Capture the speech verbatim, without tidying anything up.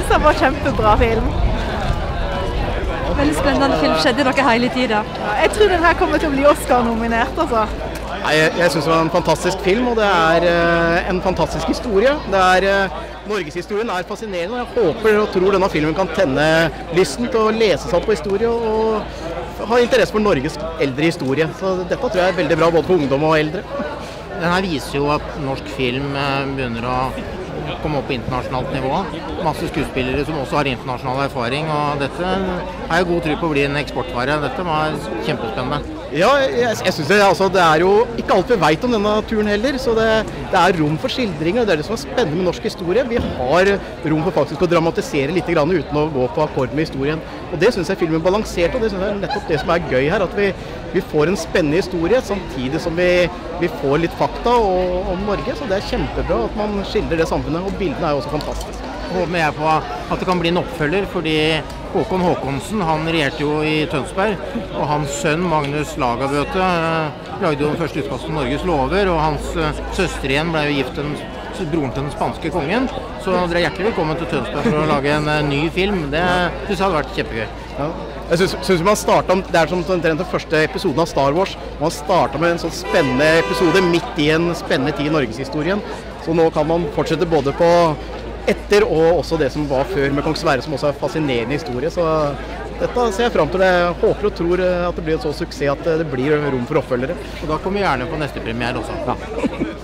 synes det var en kjempebra film. Veldig spennende film, skjedde noe hele tiden. Ja, jeg tror den her kommer til å bli Oscar-nominert, altså. Nei, jeg jeg synes det var en fantastisk film, og det er uh, en fantastisk historie. Det er, uh, Norgeshistorien er fascinerende, og jeg håper og tror denne filmen kan tenne lysten til å lese seg opp på historie og ha interesse for Norges eldre historie. Så dette tror jeg er veldig bra både for ungdom og eldre. Den her viser jo at norsk film begynner å komme opp på internasjonalt nivå. Masse skuespillere som også har internasjonal erfaring, og dette har jeg god tro på å bli en eksportvare. Dette var kjempespennende. Ja, jeg, jeg synes det, altså, det er jo ikke alt vi vet om denne turen heller, så det, det er rom for skildringer, og det er det som er spennende med norsk historie. Vi har rom for faktisk å dramatisere litt grann uten å gå på akkord med historien. Og det synes jeg filmen balanserte, og det synes jeg er nettopp det som er gøy her, at vi, vi får en spennende historie, samtidig som vi, vi får litt fakta og, om Norge, så det er kjempebra at man skildrer det samfunnet, og bildene er jo også fantastiske. Håper jeg på at det kan bli en oppfølger, fordi Håkon Håkonsen, han regjerte jo i Tønsberg, og hans sønn Magnus Lagabøte eh, lagde jo den første utkast til Norges lover, og hans eh, søster igjen ble jo gift den, broren til den spanske kongen, så dere er hjertelig velkommen til Tønsberg for å lage en eh, ny film. Det synes jeg hadde vært kjempegøy. Ja. Jeg synes, synes man startet, det er som den første episoden av Star Wars, man startet med en sånn spennende episode midt i en spennende tid i Norgeshistorien, så nå kan man fortsette både på etter og også det som var før med Kong Sverre, som også er en fascinerende historie. Så dette ser jeg frem til. Jeg håper og tror at det blir en så suksess at det blir rom for oppfølgere. Og da kommer vi gjerne på neste premiere også. Ja.